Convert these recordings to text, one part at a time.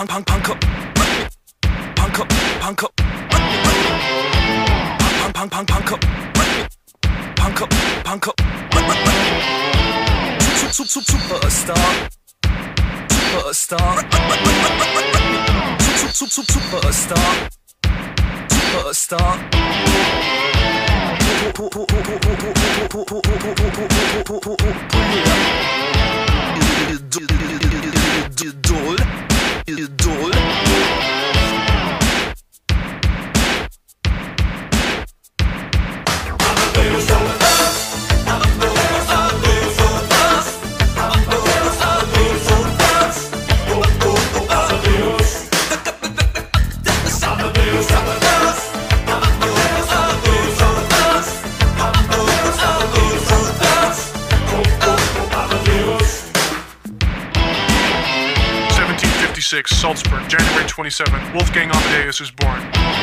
Salzburg, January 27th, Wolfgang Amadeus is born.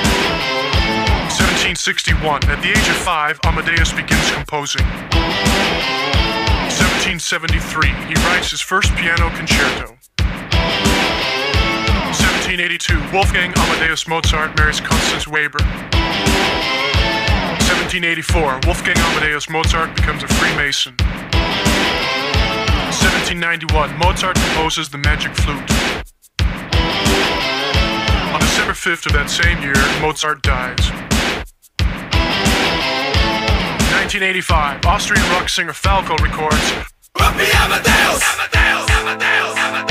1761, at the age of 5, Amadeus begins composing. 1773, he writes his first piano concerto. 1782, Wolfgang Amadeus Mozart marries Constance Weber. 1784, Wolfgang Amadeus Mozart becomes a Freemason. 1791, Mozart composes the Magic Flute. On December 5th of that same year, Mozart dies. 1985, Austrian rock singer Falco records Amadeus! Amadeus! Amadeus! Amadeus!